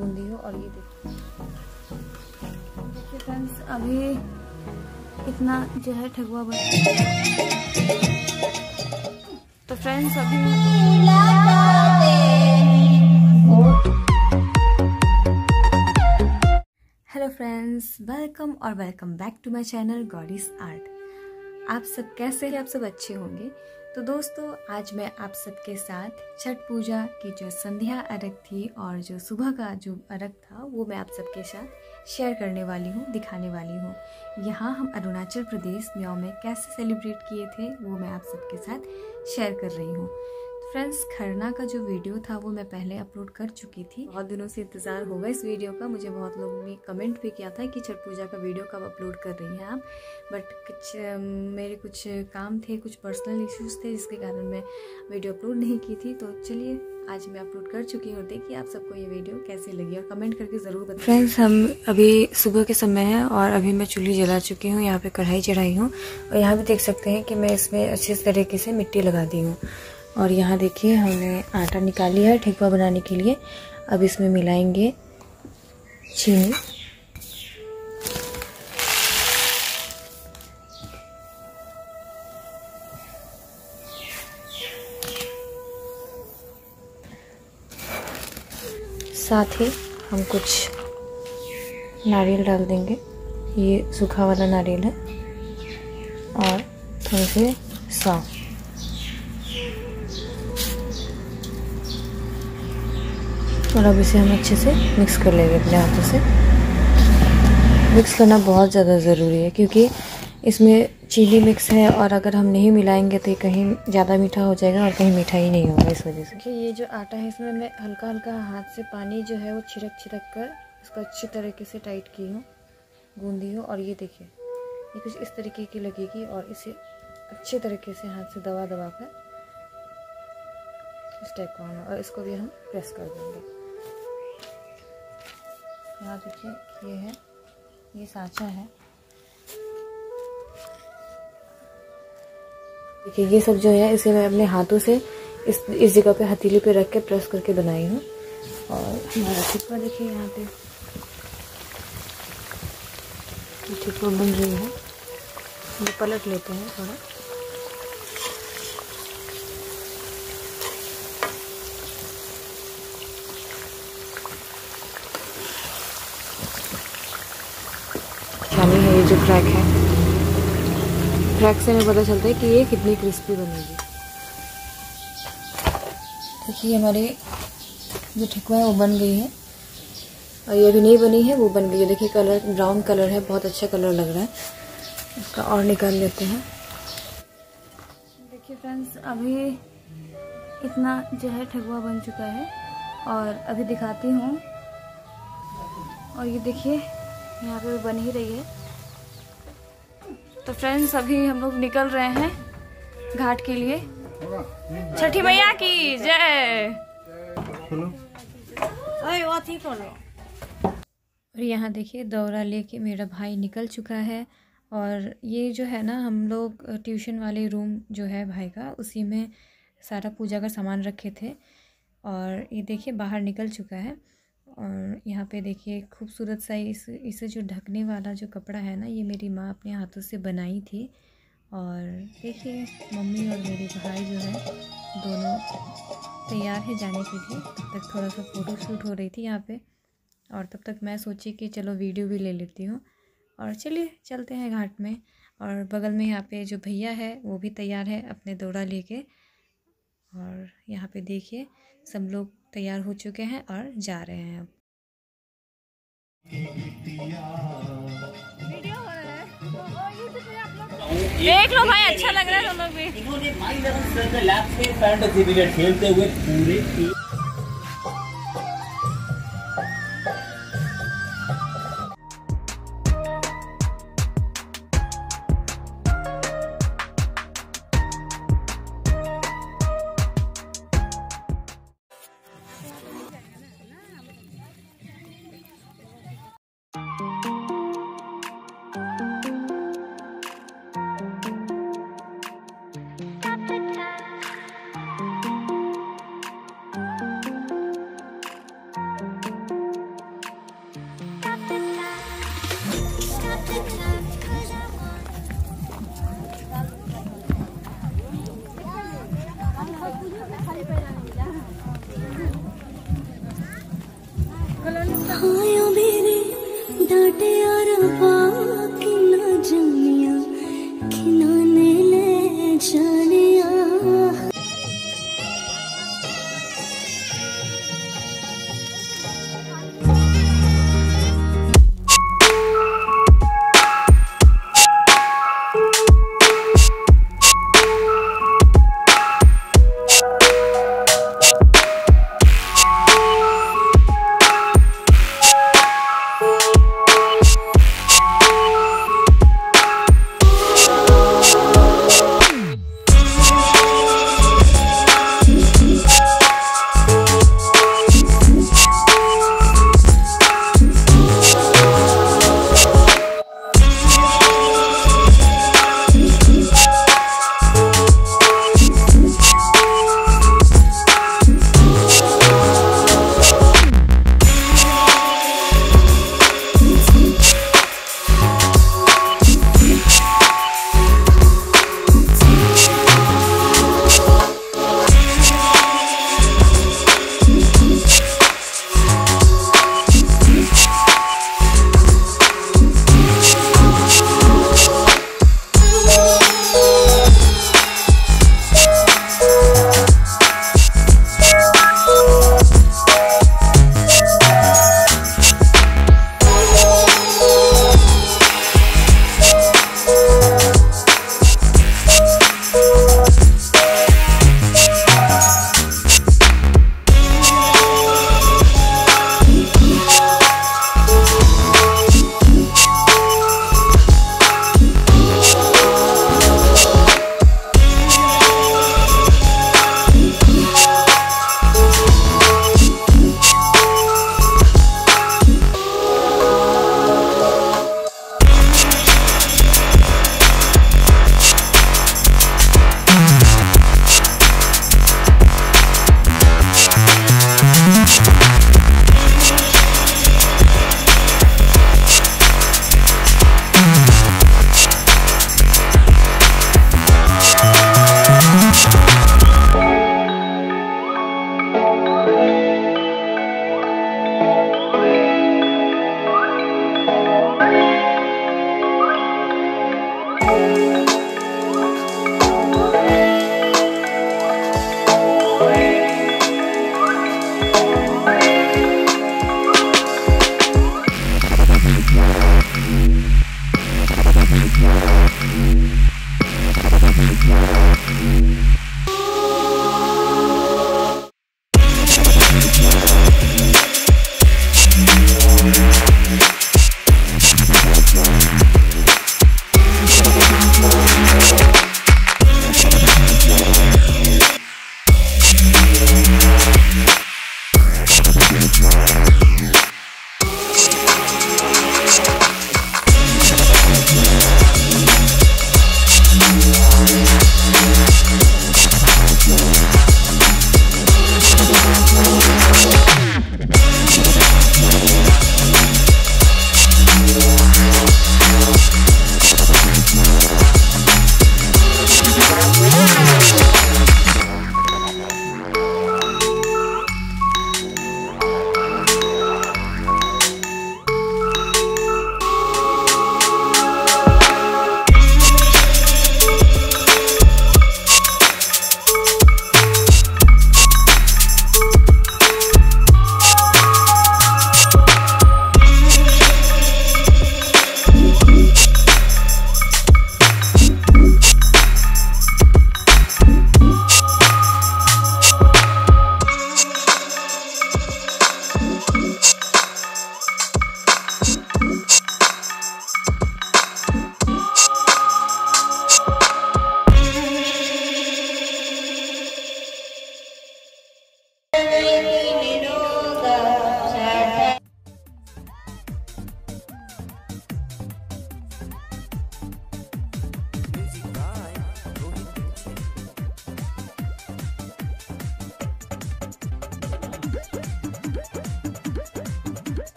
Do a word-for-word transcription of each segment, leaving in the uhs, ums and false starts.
बूंदी हो। और ये देखिए देखिए फ्रेंड्स, अभी इतना जो है ठगुआ बन। तो फ्रेंड्स अभी हेलो फ्रेंड्स, वेलकम और welcome back to my channel goddess art. आप सब कैसे हैं? आप सब अच्छे होंगे। तो दोस्तों, आज मैं आप सबके साथ छठ पूजा की जो संध्या अर्घ थी और जो सुबह का जो अर्घ था वो मैं आप सबके साथ शेयर करने वाली हूँ, दिखाने वाली हूँ। यहाँ हम अरुणाचल प्रदेश म्याओ में कैसे सेलिब्रेट किए थे वो मैं आप सबके साथ शेयर कर रही हूँ। फ्रेंड्स, खरना का जो वीडियो था वो मैं पहले अपलोड कर चुकी थी। बहुत दिनों से इंतज़ार होगा इस वीडियो का। मुझे बहुत लोगों ने कमेंट भी किया था कि छठ पूजा का वीडियो कब अपलोड कर रही हैं आप, बट कुछ मेरे कुछ काम थे, कुछ पर्सनल इश्यूज थे जिसके कारण मैं वीडियो अपलोड नहीं की थी। तो चलिए आज मैं अपलोड कर चुकी हूँ। देखिए आप सबको ये वीडियो कैसी लगी और कमेंट करके ज़रूर बताइए। फ्रेंड्स, हम अभी सुबह के समय है और अभी मैं चूल्ही जला चुकी हूँ। यहाँ पे कढ़ाई चढ़ाई हूँ और यहाँ भी देख सकते हैं कि मैं इसमें अच्छे तरीके से मिट्टी लगा दी हूँ। और यहाँ देखिए हमने आटा निकाल लिया है ठेकुआ बनाने के लिए। अब इसमें मिलाएंगे चीनी, साथ ही हम कुछ नारियल डाल देंगे। ये सूखा वाला नारियल है और थोड़े से सौंफ। और अब इसे हम अच्छे से मिक्स कर लेंगे अपने हाथों से। मिक्स करना बहुत ज़्यादा ज़रूरी है क्योंकि इसमें चीनी मिक्स है और अगर हम नहीं मिलाएंगे तो कहीं ज़्यादा मीठा हो जाएगा और कहीं मीठा ही नहीं होगा। इस वजह से देखिए ये जो आटा है इसमें मैं हल्का हल्का हाथ से पानी जो है वो छिड़क छिड़क कर इसको अच्छी तरीके से टाइट की हूँ, गूंदी हूँ। और ये देखिए ये कुछ इस तरीके की लगेगी और इसे अच्छे तरीके से हाथ से दबा दबा कर इस टाइप का होना। और इसको भी हम प्रेस कर देंगे। यहाँ देखिए ये है, ये सांचा है। देखिए ये सब जो है इसे मैं अपने हाथों से इस इस जगह पे हथेली पे रख के प्रेस करके बनाई हूँ। और हमारा ठेकुआ देखिए यहाँ पे ठेकुआ बन रही है। ये पलट लेते हैं थोड़ा। है ये जो क्रैक है, क्रैक से हमें पता चलता है कि ये कितनी क्रिस्पी बनेगी। देखिए हमारी जो ठेकुआ है वो बन गई है और ये भी नहीं बनी है वो बन गई है। देखिए कलर ब्राउन कलर है, बहुत अच्छा कलर लग रहा है। इसका और निकाल लेते हैं। देखिए फ्रेंड्स, अभी इतना जो है ठेकुआ बन चुका है और अभी दिखाती हूँ। और ये देखिए यहाँ पे बन ही रही है। तो फ्रेंड्स अभी हम लोग निकल रहे हैं घाट के लिए। छठी मैया की जय। और यहाँ देखिए दौरा लेके मेरा भाई निकल चुका है। और ये जो है ना, हम लोग ट्यूशन वाले रूम जो है भाई का, उसी में सारा पूजा का सामान रखे थे। और ये देखिए बाहर निकल चुका है। और यहाँ पे देखिए खूबसूरत सा इस इसे जो ढकने वाला जो कपड़ा है ना, ये मेरी माँ अपने हाथों से बनाई थी। और देखिए मम्मी और मेरे भाई जो है दोनों तैयार है जाने के लिए। तब तक थोड़ा सा फ़ोटो शूट हो रही थी यहाँ पे और तब तक मैं सोची कि चलो वीडियो भी ले लेती हूँ। और चलिए चलते हैं घाट में। और बगल में यहाँ पे जो भैया है वो भी तैयार है अपने दौड़ा लेके। और यहाँ पे देखिए सब लोग तैयार हो चुके हैं और जा रहे हैं। अब देख लो भाई, अच्छा लग रहा है दोनों भी। इन्होंने भाई लैब से फैंटेसी क्रिकेट खेलते हुए पूरे हायो मेरे डाटे रबा किना जानिया खिनाने ले जानिया।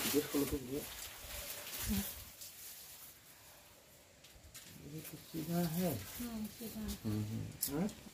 गेट खोलो तो भैया। ये तो सीधा है। हाँ सीधा। हम्म हम्म। हाँ?